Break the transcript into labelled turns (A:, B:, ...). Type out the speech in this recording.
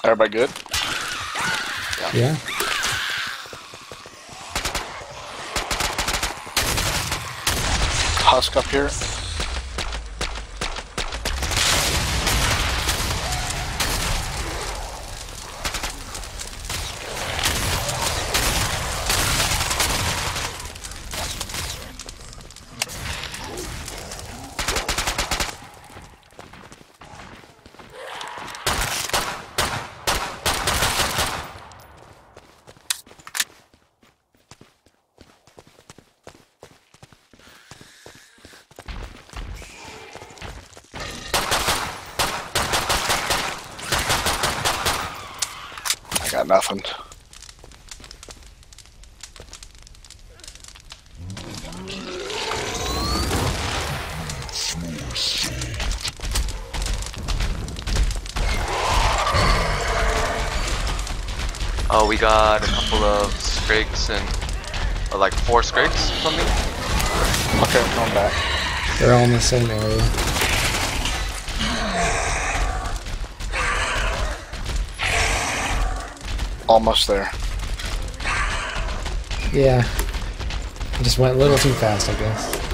A: Everybody good?
B: Yeah.
A: Husk up here. I got nothing.
C: Oh, we got a couple of scrakes and like 4 scrakes from me.
A: Okay, I'm going back.
B: They're all in the same area.
A: Almost there.
B: Yeah. I just went a little too fast, I guess.